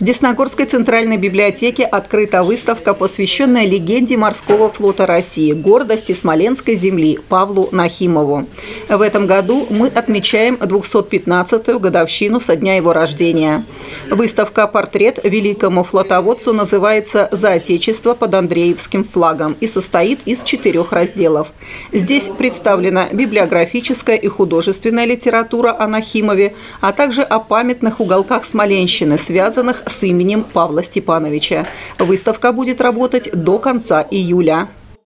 В Десногорской центральной библиотеке открыта выставка, посвященная легенде морского флота России, гордости Смоленской земли Павлу Нахимову. В этом году мы отмечаем 215-ю годовщину со дня его рождения. Выставка «Портрет великому флотоводцу» называется «За Отечество под Андреевским флагом» и состоит из 4 разделов. Здесь представлена библиографическая и художественная литература о Нахимове, а также о памятных уголках Смоленщины, связанных с именем Павла Степановича. Выставка будет работать до конца июля.